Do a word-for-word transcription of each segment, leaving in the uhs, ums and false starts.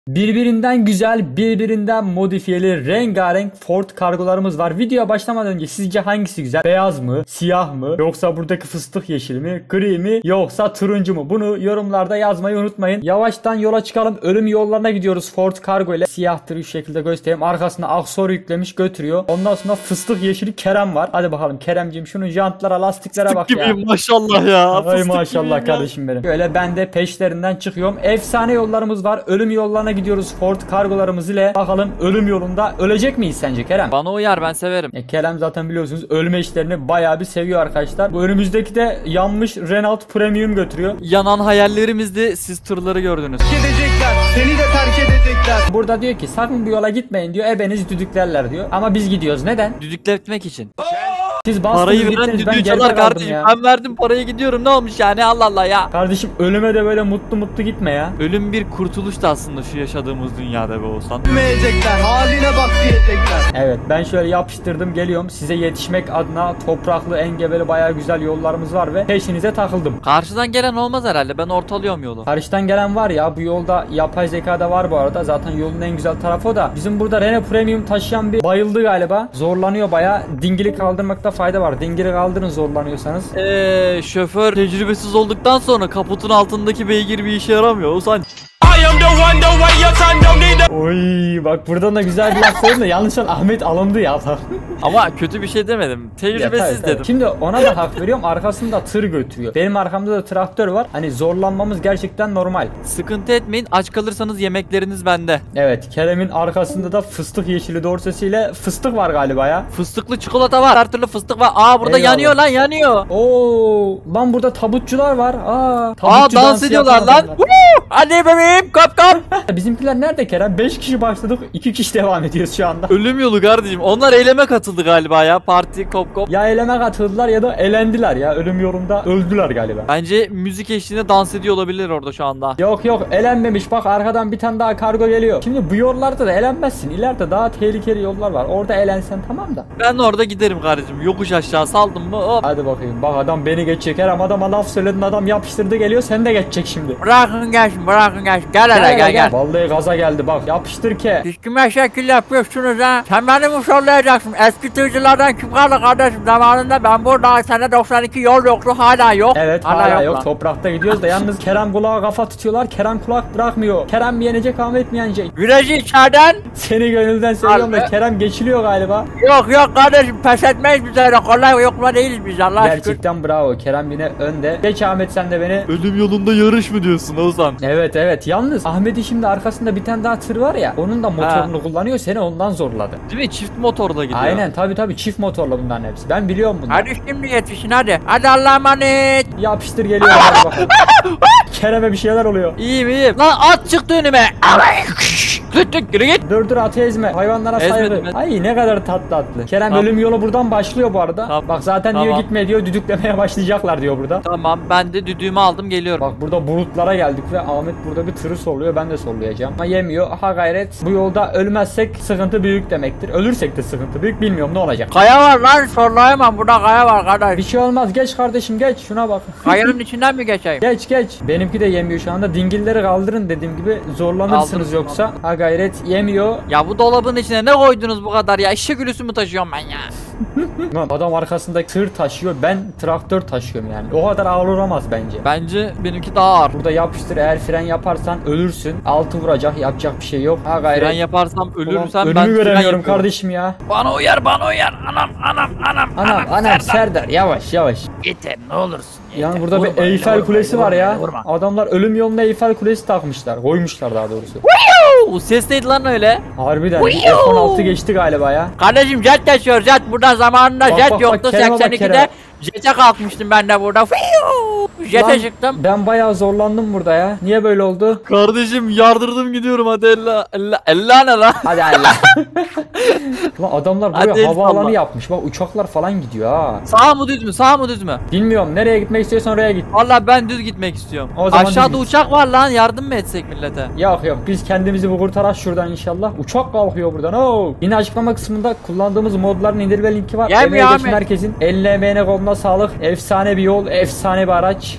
Birbirinden güzel, birbirinden modifiyeli, rengarenk Ford kargolarımız var. Videoya başlamadan önce sizce hangisi güzel? Beyaz mı? Siyah mı? Yoksa buradaki fıstık yeşili mi? Gri mi? Yoksa turuncu mu? Bunu yorumlarda yazmayı unutmayın. Yavaştan yola çıkalım. Ölüm yollarına gidiyoruz Ford kargo ile. Siyahtır şu şekilde göstereyim. Arkasına aksesuar yüklemiş götürüyor. Ondan sonra fıstık yeşili Kerem var. Hadi bakalım Keremciğim şunun jantlara, lastiklere fıstık bak ya. Gibiyim maşallah ya. Ay maşallah kardeşim benim. Böyle ben de peşlerinden çıkıyorum. Efsane yollarımız var. Ölüm yollarına gidiyoruz Ford kargolarımız ile. Bakalım ölüm yolunda ölecek miyiz sence Kerem? Bana uyar, ben severim. E, Kerem zaten biliyorsunuz ölme işlerini bayağı bir seviyor arkadaşlar. Bu önümüzdeki de yanmış Renault Premium götürüyor. Yanan hayallerimizdi, siz tırları gördünüz. Edecekler, seni de terk edecekler. Burada diyor ki sakın bu yola gitmeyin diyor. Ebenizi düdüklerler diyor. Ama biz gidiyoruz. Neden? Düdükletmek için. Siz bastınız Parayı veren gittiniz. Ben düdüğü geride çalar kaldım kardeşim. ya. Ben verdim parayı, gidiyorum, ne olmuş yani, Allah Allah ya. Kardeşim ölüme de böyle mutlu mutlu gitme ya. Ölüm bir kurtuluş da aslında şu yaşadığımız dünyada be Oğuzhan. Bilmeyecekler, haline bak diyecekler. Evet ben şöyle yapıştırdım geliyorum. Size yetişmek adına topraklı, engebeli bayağı güzel yollarımız var ve peşinize takıldım. Karşıdan gelen olmaz herhalde, ben ortalıyorum yolu. Karşıdan gelen var ya, bu yolda yapay zeka da var bu arada. Zaten yolun en güzel tarafı o da. Bizim burada Renault Premium taşıyan bir bayıldı galiba. Zorlanıyor bayağı. Dingili kaldırmakta fayda var. Dingili kaldırın zorlanıyorsanız. Eee şoför tecrübesiz olduktan sonra kaputun altındaki beygir bir işe yaramıyor Oğuzhan. Oy bak buradan da güzel bir laf söyledim de yanlışlıkla Ahmet alındı ya. Ama kötü bir şey demedim. Tecrübesiz Ya, tabii, tabii. dedim. Şimdi ona da hak veriyorum. Arkasında tır götürüyor. Benim arkamda da traktör var. Hani zorlanmamız gerçekten normal. Sıkıntı etmeyin, aç kalırsanız yemekleriniz bende. Evet, Kerem'in arkasında da fıstık yeşili dorsesiyle fıstık var galiba ya. Fıstıklı çikolata var, her türlü fıstık var. Aa burada Eyvallah. yanıyor lan, yanıyor. Oo, lan burada tabutçular var. Aa, Aa tabutçu dans dansı ediyorlar yapan lan. adamlar. Woo! Hadi bebeğim, kop kop. Bizimkiler nerede Kerem? beş kişi başladık, iki kişi devam ediyoruz şu anda. Ölüm yolu kardeşim. Onlar eyleme katıldı galiba ya. Parti kop kop. Ya eleme katıldılar ya da elendiler ya. Ölüm yolunda öldüler galiba. Bence müzik eşliğinde dans ediyor olabilir orada şu anda. Yok yok elenmemiş, bak arkadan bir tane daha kargo geliyor. Şimdi bu yollarda da elenmezsin. İleride daha tehlikeli yollar var. Orada elensen tamam da. Ben orada giderim kardeşim. Yokuş aşağı saldım mı hop. Hadi bakayım. Bak adam beni geçecek. Her adama laf söyledin, adam yapıştırdı geliyor. Sen de geçecek şimdi. Bırakın gelsin, bırakın gelsin. Gel hele gel gel. Vallahi gaza geldi bak. Yapıştır ki. Siz kime şekil yapıyorsunuz ha? Sen beni mi sollayacaksın? Eski tırcılardan kim kaldı kardeşim? Zamanında ben burada sene doksan iki yol yoktu, hala yok. Evet hala, hala yok. lan. Toprakta gidiyoruz da yalnız Kerem kulağa kafa tutuyorlar. Kerem kulak bırakmıyor. Kerem mi yenecek, Ahmet mi yenecek? Virajı içeriden. Seni gönülden seviyorum da Harbi. Kerem geçiliyor galiba. Yok yok kardeşim, pes etmeyiz biz öyle. Kolay yokma değiliz biz, Allah aşkına. Gerçekten bravo. Kerem yine önde. Geç Ahmet sen de beni. Ölüm yolunda yarış mı diyorsun Oğuzhan? Evet evet. Yalnız Ahmet'in şimdi arkasında bir tane daha tır var ya. Onun da motorunu kullanıyor. Seni ondan zorladı. Değil mi? Çift motorda gidiyor. Aynen tabi tabi çift motorlu bunların hepsi. Ben biliyorum bunu. Hadi şimdi yetişin hadi. Hadi Allah'a emanet. Yapıştır geliyor hadi bakalım. Kerem'e bir şeyler oluyor. İyiyim iyiyim. Lan at çıktı önüme. Git git geri git. Dur dur atı ezme. Hayvanlara Ezmedim, saygı. ezmedim. Ay ne kadar tatlı atlı. Kerem Tamam. ölüm yolu buradan başlıyor bu arada. Tamam. Bak zaten diyor Tamam. gitme diyor. Düdüklemeye başlayacaklar diyor burada. Tamam, ben de düdüğümü aldım, geliyorum. Bak burada bulutlara geldik ve Ahmet burada bir tırı solluyor. Ben de sollayacağım. Ama yemiyor. Ha gayret. Bu yolda ölmezsek sıkıntı büyük demektir. Ölürsek de sıkıntı büyük. Bilmiyorum ne olacak. Kaya var lan, sorlayamam, burada kaya var kardeş. Bir şey olmaz. Geç kardeşim geç. Şuna bak. Kayanın içinden mi geçeyim? Geç geç. Benimki de yemiyor şu anda. Dingilleri kaldırın dediğim gibi. Zorlanırsınız Kaldırın, yoksa. Ha gayret yemiyor. Ya bu dolabın içine ne koydunuz bu kadar ya? Eşek gülüsü mü taşıyorum ben ya? Lan adam arkasında tır taşıyor. Ben traktör taşıyorum yani. O kadar ağır olamaz bence. Bence benimki daha ağır. Burada yapıştır, eğer fren yaparsan ölürsün. Altı vuracak, yapacak bir şey yok. Ha gayret. Fren yaparsam Ulan ölürsem önümü ben fren göremiyorum yapıyorum. kardeşim ya. Bana uyar, bana uyar. Anam anam anam. Anam anam Serdar yavaş yavaş. Yeter ne olursun. Yani burada bir Eyfel Kulesi var ya. Adamlar ölüm yoluna Eyfel Kulesi takmışlar. Koymuşlar daha doğrusu. Bu ses neydi lan öyle? Harbiden F on altı geçti galiba ya. Kardeşim jet geçiyor, jet. Burada zamanında Bak, jet bak, bak, yoktu. Kerem'e bak, seksen ikide Kerem. jet'e kalkmıştım ben de burada. Jet'e Lan, çıktım. ben bayağı zorlandım burada ya. Niye böyle oldu? Kardeşim yardırdım gidiyorum, hadi ella ella ella ne lan? Hadi Allah. Lan adamlar buraya Hadi el havaalanı salla. yapmış. Bak uçaklar falan gidiyor ha. Sağ mı düz mü? Sağ mı düz mü? Bilmiyorum, nereye gitmek istiyorsan oraya git. Vallahi ben düz gitmek istiyorum. O zaman Aşağıda düz git. uçak var lan, yardım mı etsek millete? Yok yok, biz kendimizi bu kurtarak şuradan inşallah. Uçak kalkıyor buradan. Oo. Yine açıklama kısmında kullandığımız modların indirme linki var. Gel Emeğe ya geçen Ahmet. herkesin eline emeğine koluna sağlık. Efsane bir yol, efsane bir araç.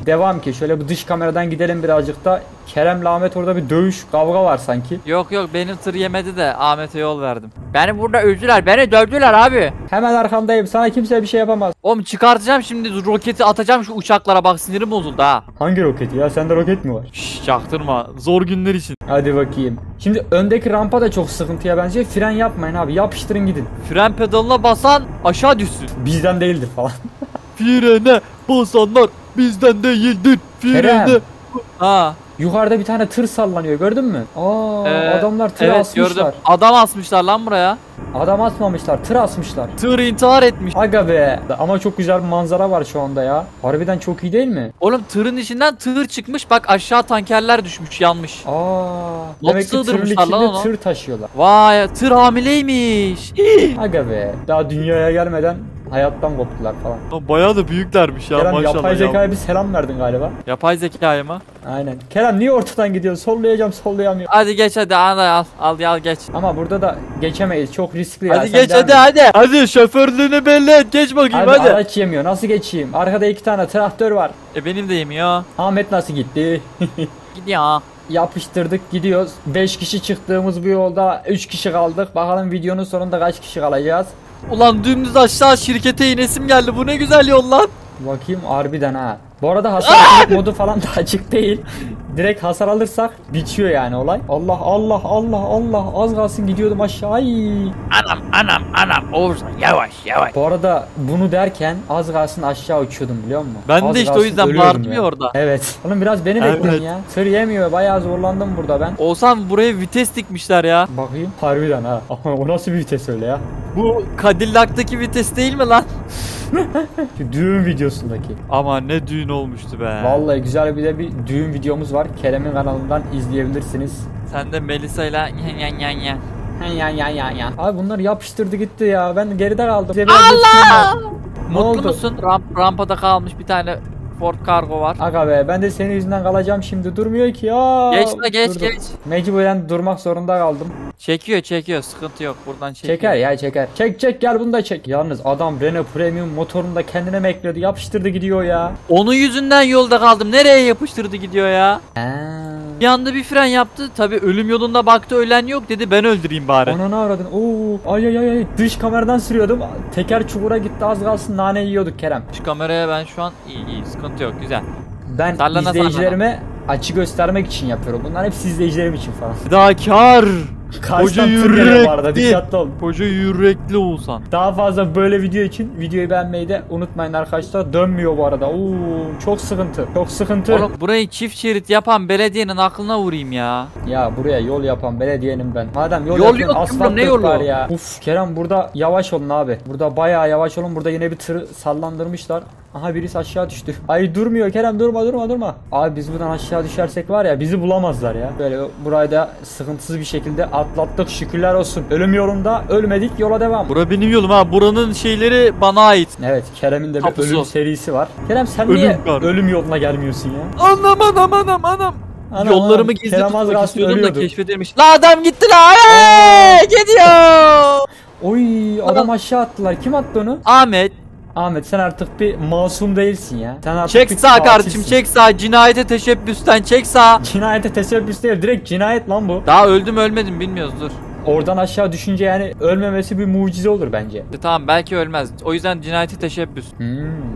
Devam ki şöyle bu dış kameradan gidelim birazcık da. Kerem'le Ahmet orada bir dövüş kavga var sanki. Yok yok benim tır yemedi de Ahmet'e yol verdim. Beni burada üzdüler, beni dövdüler abi. Hemen arkandayım, sana kimse bir şey yapamaz. Oğlum çıkartacağım şimdi roketi atacağım şu uçaklara, bak sinirim bozuldu ha. Hangi roketi ya, sende roket mi var? Şşş çaktırma, zor günler için. Hadi bakayım. Şimdi öndeki rampa da çok sıkıntıya benziyor. Fren yapmayın abi, yapıştırın gidin. Fren pedalına basan aşağı düşsün. Bizden değildir falan. Frene basanlar bizden değildir. Kerem. Ha. Yukarıda bir tane tır sallanıyor, gördün mü? Aa, Ee, adamlar tır evet, asmışlar. gördüm. Adam asmışlar lan buraya. Adam asmamışlar, tır asmışlar. Tır intihar etmiş. Aga be. Ama çok güzel bir manzara var şu anda ya. Harbiden çok iyi değil mi? Oğlum tırın içinden tır çıkmış, bak aşağı tankerler düşmüş, yanmış. Aa. Nasıl Demek ki tırın sığdırmışlar lan içinde onu? tır taşıyorlar. Vay, tır hamileymiş. Aga be. Daha dünyaya gelmeden hayattan koptular falan. Bayağı da büyüklermiş ya, Kerem maşallah. yapay ya. zekaya bir selam verdin galiba. Yapay zekaya mı? Aynen. Kerem niye ortadan gidiyorsun? Sollayacağım, sollayamıyorum. Hadi geç hadi, hadi al al al geç. Ama burada da geçemeyiz. Çok riskli ya. Hadi Sen geç devam hadi et. hadi. Hadi şoförlüğünü belli et, geç bakayım Abi hadi. araç yemiyor. Nasıl geçeyim? Arkada iki tane traktör var. E benim de yemiyor. Ahmet nasıl gitti? Gidiyor. Yapıştırdık gidiyoruz. beş kişi çıktığımız bu yolda üç kişi kaldık. Bakalım videonun sonunda kaç kişi kalacağız? Ulan dümdüz aşağı şirkete inesim geldi. Bu ne güzel yol lan. Bakayım harbiden ha. Bu arada hasar modu falan da açık değil. Direkt hasar alırsak bitiyor yani olay. Allah Allah Allah Allah, az kalsın gidiyordum aşağı. Ay. Anam anam anam. Oğuzhan yavaş yavaş. Bu arada bunu derken az kalsın aşağı uçuyordum biliyor musun? Ben Az de işte o kalsın yüzden ölüyordum bağırdım ya orada. Evet. Oğlum biraz beni Evet. bekleyin ya. Tır yemiyor, bayağı zorlandım burada ben. Oğuzhan buraya vites dikmişler ya. Bakayım. Harbiden ha. Ama o nasıl bir vites öyle ya? Bu Cadillac'taki vites değil mi lan? Şu düğün videosundaki. Ama ne düğün olmuştu be. Vallahi güzel bir de bir düğün videomuz var. Kerem'in kanalından izleyebilirsiniz. Sen de Melisa'yla yan yan yan yan. Ya ya ya ya. Abi bunlar yapıştırdı gitti ya. Ben geride kaldım. Allah! Ne Mutlu oldu? musun? Ramp, rampada kalmış bir tane Ford Cargo var. Aga be, ben de senin yüzünden kalacağım şimdi. Durmuyor ki ya. Geç la geç Durdum. geç. Mecburen durmak zorunda kaldım. Çekiyor çekiyor, sıkıntı yok, buradan çekiyor. Çeker ya çeker. Çek çek, gel bunu da çek. Yalnız adam Renault Premium motorunu da kendine mi ekliyordu? Yapıştırdı gidiyor ya. Onun yüzünden yolda kaldım. Nereye yapıştırdı gidiyor ya? Eee. Bir anda bir fren yaptı. Tabi ölüm yolunda baktı, ölen yok dedi, ben öldüreyim bari. Ananı avradın. Oo, ay ay ay ay. Dış kameradan sürüyordum. Teker çukura gitti, az kalsın nane yiyorduk Kerem. Şu kameraya ben şu an iyi iyi, sıkıntı yok, güzel. Ben Sallana, izleyicilerime açı göstermek için yapıyorum. Bunlar hepsi izleyicilerim için falan. Fedakar. Karşıdan Koca tır geliyor bu arada, yürekli. dikkatli olun. Koca yürekli Oğuzhan. Daha fazla böyle video için videoyu beğenmeyi de unutmayın arkadaşlar. Dönmüyor bu arada. Oo, çok sıkıntı. Çok sıkıntı. Oğlum burayı çift şerit yapan belediyenin aklına vurayım ya. Ya buraya yol yapan belediyenin ben. Madem yol, Yol yapıyorsun, yok, asfalt ne yolu? var ya. Uf Kerem, burada yavaş olun abi. Burada bayağı yavaş olun. Burada yine bir tırı sallandırmışlar. Aha, birisi aşağı düştü. Ay durmuyor Kerem, durma durma durma. Abi biz buradan aşağı düşersek var ya, bizi bulamazlar ya. Böyle burayı da sıkıntısız bir şekilde atlattık, şükürler olsun. Ölüm yolunda ölmedik, yola devam. Bura benim yolum ha. Buranın şeyleri bana ait. Evet, Kerem'in de bir Tapusu. ölüm serisi var. Kerem sen Ölüm niye var. ölüm yoluna gelmiyorsun ya? Anam anam anam anam. Anam, Yollarımı anam, gizli Kerem az tutmak kalsın istiyordum da ölüyordu. keşfedilmiş. La adam gitti la. Hey, gidiyor. Oy, adam Adam- aşağı attılar. Kim attı onu? Ahmet. Ahmet, sen artık bir masum değilsin ya. Sen artık Çek bir sağ katilsin. kardeşim, çek sağ. Cinayete teşebbüsten çek sağ. Cinayete teşebbüs değil, direkt cinayet lan bu. Daha öldüm ölmedim bilmiyoruz, dur. Oradan aşağı düşünce yani ölmemesi bir mucize olur bence. E, tamam belki ölmez. O yüzden cinayete teşebbüs. Hmm,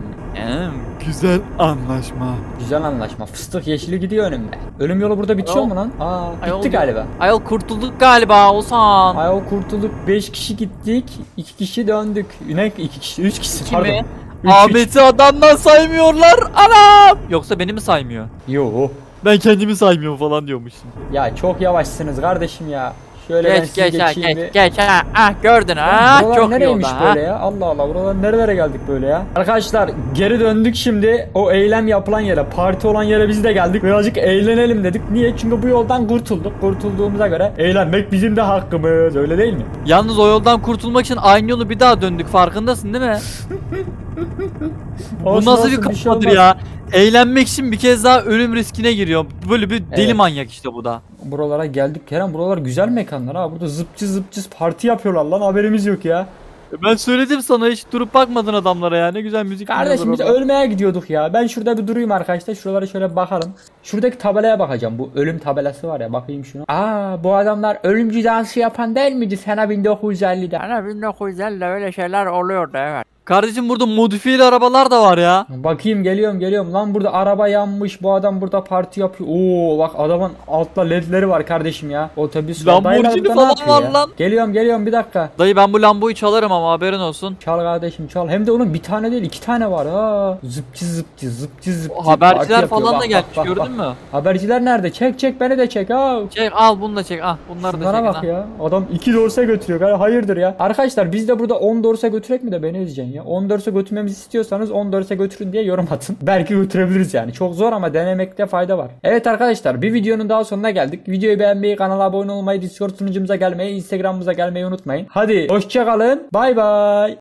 Hmm, güzel anlaşma. güzel anlaşma. Fıstık yeşili gidiyor önümde. Ölüm yolu burada bitiyor Ayol. mu lan? Aa, Ayol. bitti galiba. Ayol kurtulduk galiba Oğuzhan. Ayol kurtulduk. beş kişi gittik. iki kişi döndük. Ne iki kişi? üç kişi İki pardon. mi? Üç, Ahmet'i adamdan saymıyorlar. Anam. Yoksa beni mi saymıyor? üç. Yo. Ben kendimi saymıyorum falan diyormuşsun. Ya çok yavaşsınız kardeşim ya. Şöyle ben Geç sizi geç ha geçeyim geç bir. geç ha. Ah gördün Lan ha. buralar Çok iyi nereymiş oldu böyle ha. ya? Allah Allah, buralar nerelere geldik böyle ya? Arkadaşlar geri döndük şimdi. O eylem yapılan yere, parti olan yere biz de geldik. Birazcık eğlenelim dedik. Niye? Çünkü bu yoldan kurtulduk. Kurtulduğumuza göre eğlenmek bizim de hakkımız. Öyle değil mi? Yalnız o yoldan kurtulmak için aynı yolu bir daha döndük, farkındasın değil mi? Bu Olsun, nasıl olsun, bir bir şey kafadır olmaz. ya? Eğlenmek için bir kez daha ölüm riskine giriyor. Böyle bir deli Evet. manyak işte bu da. Buralara geldik Kerem. Buralar güzel mekanlar ha. Burada zıpçı zıpçı parti yapıyorlar lan. Haberimiz yok ya. Ben söyledim sana, hiç durup bakmadın adamlara ya. Ne güzel müzik Kardeşim biz dinliyorlar orada. ölmeye gidiyorduk ya. Ben şurada bir durayım arkadaşlar. Şuralara şöyle bakalım. Şuradaki tabelaya bakacağım. Bu ölüm tabelası var ya. Bakayım şuna. Aa, bu adamlar ölümcü dansı yapan değil miydi sene bin dokuz yüz ellide? Yani bin dokuz yüz ellide öyle şeyler oluyordu evet. Kardeşim burada modifiyeli arabalar da var ya. Bakayım, geliyorum geliyorum. Lan burada araba yanmış. Bu adam burada parti yapıyor. Oo bak, adamın altta ledleri var kardeşim ya. Otobüs var. Lamborghini Dayılar burada ne falan yapıyor var ya? lan. Geliyorum geliyorum, bir dakika. Dayı ben bu Lambo'yu çalarım ama haberin olsun. Çal kardeşim çal. Hem de onun bir tane değil iki tane var. Ha. Zıpçı zıpçı zıpçı zıpçı. O Parti haberciler yapıyor. falan Bak, da bak, gelmiş, bak, gördün bak. mü? Haberciler nerede? Çek çek beni de çek ha. Çek al, bunu da çek. Ah bunları da Bunlara çek. bak ya. Adam iki dorse götürüyor. Yani hayırdır ya. Arkadaşlar biz de burada on dorse götürek mi de beni ezeceksin ya. on dorse götürmemizi istiyorsanız on dorse götürün diye yorum atın. Belki götürebiliriz yani. Çok zor ama denemekte fayda var. Evet arkadaşlar, bir videonun daha sonuna geldik. Videoyu beğenmeyi, kanala abone olmayı, Discord sunucumuza gelmeyi, Instagram'ımıza gelmeyi unutmayın. Hadi hoşça kalın. Bay bay.